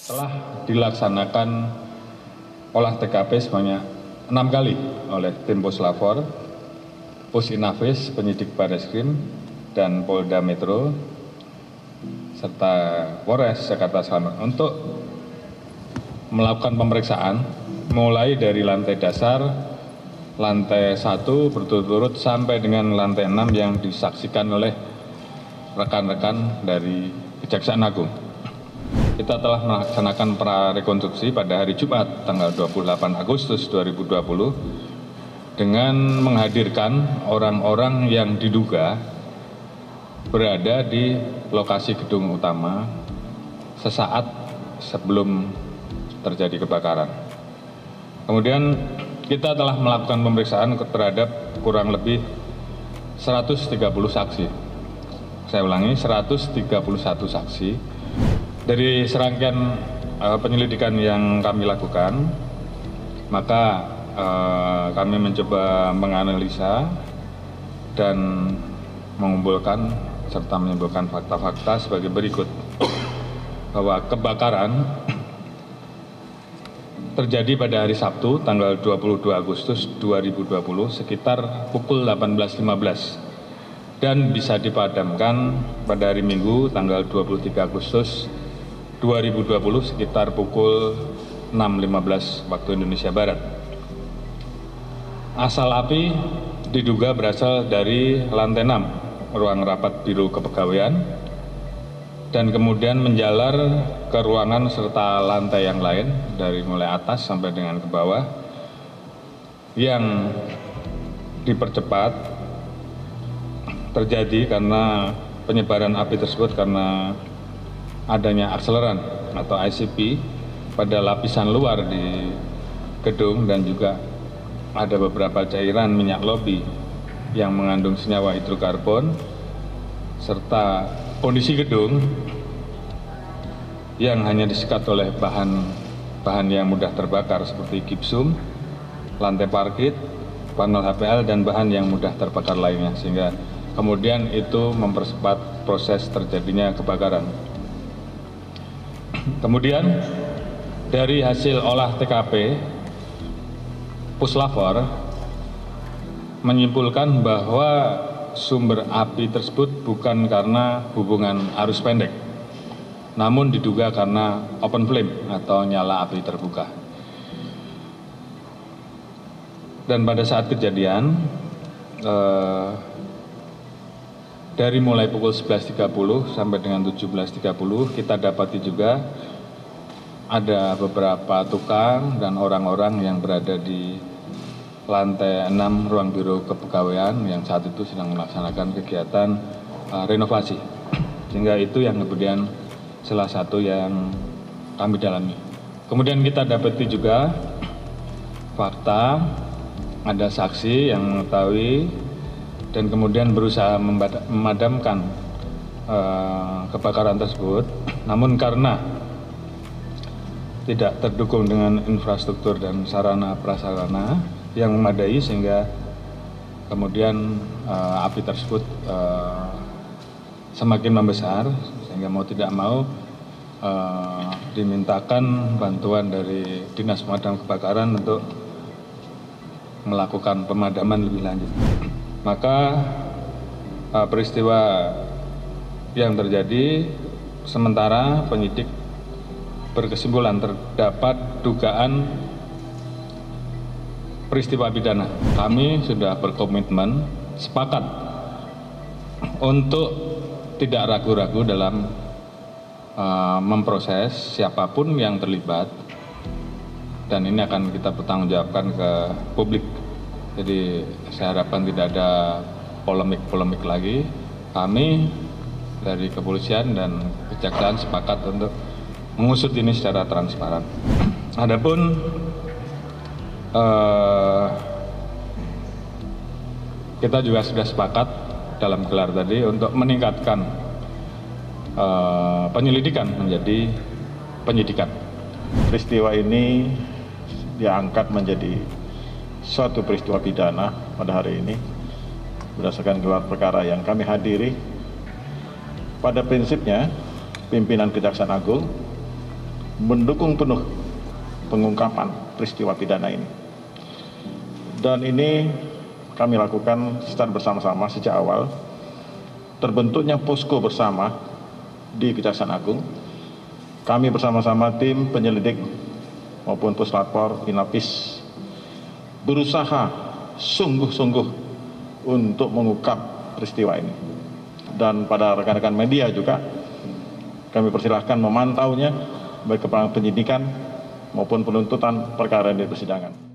Telah dilaksanakan olah TKP sebanyak 6 kali oleh tim Puslapor, Pusinafis, penyidik Barreskrim, dan Polda Metro, serta Polres Jakarta Selatan untuk melakukan pemeriksaan mulai dari lantai dasar, lantai 1 berturut-turut sampai dengan lantai 6 yang disaksikan oleh rekan-rekan dari Kejaksaan Agung. Kita telah melaksanakan prarekonstruksi pada hari Jumat tanggal 28 Agustus 2020 dengan menghadirkan orang-orang yang diduga berada di lokasi gedung utama sesaat sebelum terjadi kebakaran. Kemudian kita telah melakukan pemeriksaan terhadap kurang lebih 130 saksi. Saya ulangi, 131 saksi. Dari serangkaian penyelidikan yang kami lakukan, maka kami mencoba menganalisa dan mengumpulkan serta menyimpulkan fakta-fakta sebagai berikut. Bahwa kebakaran terjadi pada hari Sabtu tanggal 22 Agustus 2020 sekitar pukul 18.15 dan bisa dipadamkan pada hari Minggu tanggal 23 Agustus 2020 sekitar pukul 6.15 waktu Indonesia Barat. Asal api diduga berasal dari lantai 6 ruang rapat Biro Kepegawaian dan kemudian menjalar ke ruangan serta lantai yang lain dari mulai atas sampai dengan ke bawah yang dipercepat terjadi karena penyebaran api tersebut karena adanya akseleran atau ICP pada lapisan luar di gedung dan juga ada beberapa cairan minyak lobi yang mengandung senyawa hidrokarbon serta kondisi gedung yang hanya disekat oleh bahan yang mudah terbakar seperti gipsum, lantai parkit, panel HPL dan bahan yang mudah terbakar lainnya sehingga kemudian itu mempercepat proses terjadinya kebakaran. Kemudian dari hasil olah TKP, Puslapor menyimpulkan bahwa sumber api tersebut bukan karena hubungan arus pendek, namun diduga karena open flame atau nyala api terbuka. Dan pada saat kejadian, dari mulai pukul 11.30 sampai dengan 17.30 kita dapati juga ada beberapa tukang dan orang-orang yang berada di lantai 6 ruang Biro Kepegawaian yang saat itu sedang melaksanakan kegiatan renovasi. Sehingga itu yang kemudian salah satu yang kami dalami. Kemudian kita dapati juga fakta ada saksi yang mengetahui dan kemudian berusaha memadamkan kebakaran tersebut, namun karena tidak terdukung dengan infrastruktur dan sarana prasarana yang memadai sehingga kemudian api tersebut semakin membesar sehingga mau tidak mau dimintakan bantuan dari Dinas Pemadam Kebakaran untuk melakukan pemadaman lebih lanjut. Maka peristiwa yang terjadi sementara penyidik berkesimpulan terdapat dugaan peristiwa pidana. Kami sudah berkomitmen sepakat untuk tidak ragu-ragu dalam memproses siapapun yang terlibat dan ini akan kita pertanggungjawabkan ke publik. Jadi saya harapkan tidak ada polemik-polemik lagi. Kami dari kepolisian dan kejaksaan sepakat untuk mengusut ini secara transparan. Adapun kita juga sudah sepakat dalam gelar tadi untuk meningkatkan penyelidikan menjadi penyidikan. Peristiwa ini diangkat menjadi suatu peristiwa pidana pada hari ini berdasarkan gelar perkara yang kami hadiri. Pada prinsipnya pimpinan Kejaksaan Agung mendukung penuh pengungkapan peristiwa pidana ini. Dan ini kami lakukan secara bersama-sama sejak awal. Terbentuknya posko bersama di Kejaksaan Agung. Kami bersama-sama tim penyelidik maupun Puslapor, Inapis berusaha sungguh-sungguh untuk mengungkap peristiwa ini. Dan pada rekan-rekan media juga kami persilahkan memantaunya baik kepada penyidikan maupun penuntutan perkara di persidangan.